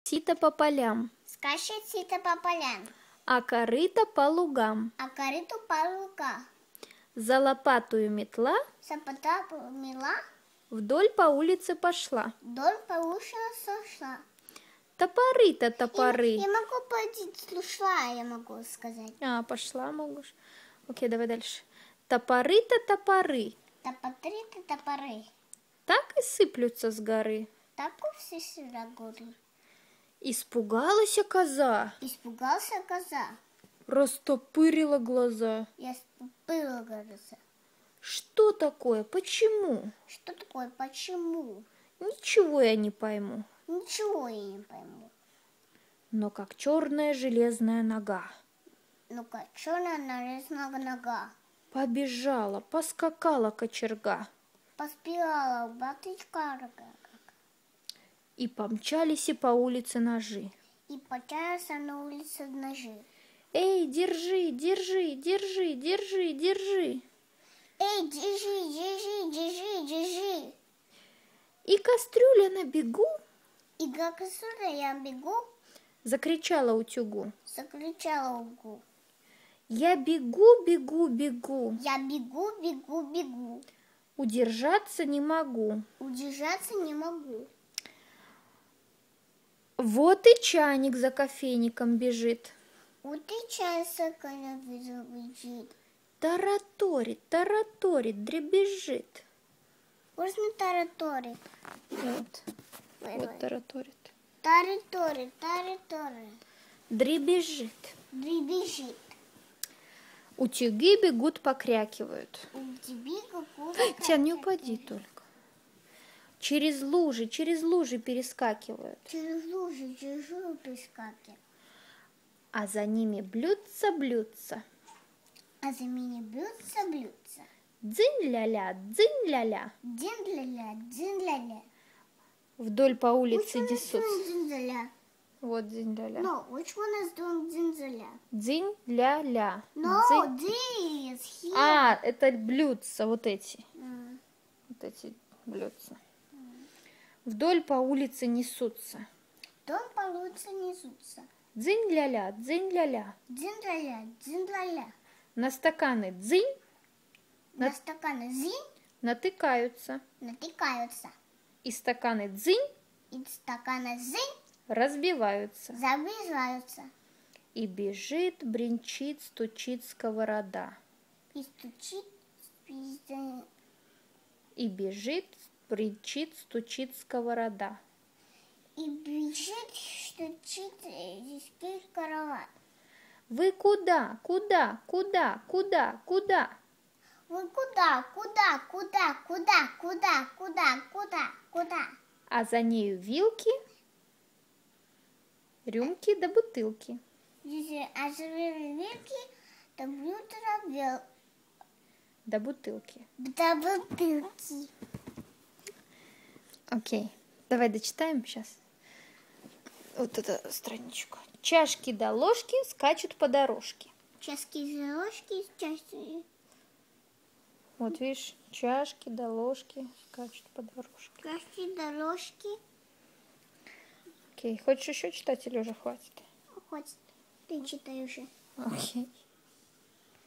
Сито по полям, Скачет сито по полям, а корыто по лугам. а корыту по лугам. За лопатую метла Сапота мила, вдоль по улице пошла. вдоль по уши сошла. Топоры-то топоры. Я могу пойти, слушала, я могу сказать. Пошла, могешь. Окей, давай дальше. Топоры-то топоры. Топоры-то топоры, Так и сыплются с горы. так и все сюда горы. Испугалась коза, Испугался коза, растопырила глаза. я ступила глаза. Что такое? Почему? Что такое, почему? Ничего я не пойму. Ничего я не пойму. Но как черная железная нога. Ну-ка, черная нарезная нога. Побежала, поскакала кочерга. Поспевала батычка, И помчались и по улице ножи. и потерялся на улице ножи. Эй, держи, держи, держи, держи, держи. Эй, держи, держи, держи, держи. И кастрюля на бегу И как отсюда я бегу, закричала утюгу. закричала угу. Я бегу, бегу, бегу, Я бегу, бегу, бегу. удержаться не могу. Удержаться не могу. Вот и чайник за кофейником бежит. Вот и чай саканя бежит. Тараторит, тараторит, дребезжит. Можно тараторит. Вот, вот тараторит. Тараторит, тараторит. Дребезжит. Дребезжит. Утюги бегут, покрякивают. У тебя какого-то... Тя, не упади только. Через лужи перескакивают. Через лужи перескакивают. А за ними блюдца. А за меня блюдца. Дзынь-ля-ля, дзынь-ля-ля. Дзин-ля-ля, дзин-ля-ля. Вдоль по улице Which one is несутся. doing дзин-ля-ля? Вот дзынь-ля-ля. No, which one is doing дзин-ля-ля? Дзынь-ля-ля. No, Дзынь. this here. Это блюдца, вот эти. Mm. Вот эти блюдца. Вдоль по улице несутся. Дом по улице несутся. Дзынь-ля-ля, дзынь-ля-ля. Дзин-ля-ля, дзин-ля-ля. На стаканы дзынь На стаканы зинь натыкаются. натыкаются. И стаканы дзынь И стаканы зинь разбиваются. забиваются. И бежит, бренчит, стучит сковорода. И стучит, И бежит, бренчит, стучит сковорода. и бежит, стучит здесь караван. Вы куда, куда, куда, куда, куда? Вы куда? А за нею вилки, рюмки да бутылки. Если оживили вилки, то блюдо Да бутылки. до бутылки. Окей, давай дочитаем сейчас. Вот эту страничку. Чашки да ложки скачут по дорожке. Чашки за ложки, чашки. Вот видишь, чашки да ложки скачут по дорожке. Чашки до ложки. Окей, хочешь еще читать или уже хватит? Хоть ты читай уже. Окей.